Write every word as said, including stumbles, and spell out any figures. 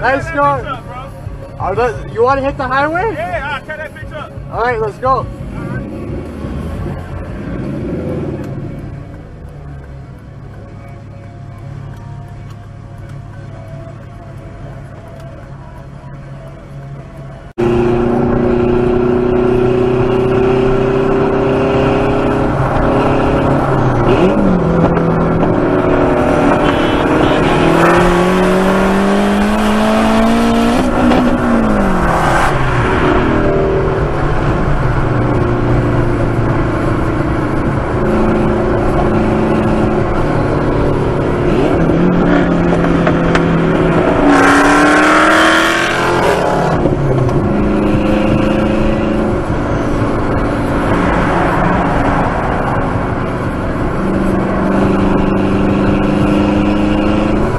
Nice start. You want to hit the highway? Yeah, I'll cut that bitch up. All right, let's go.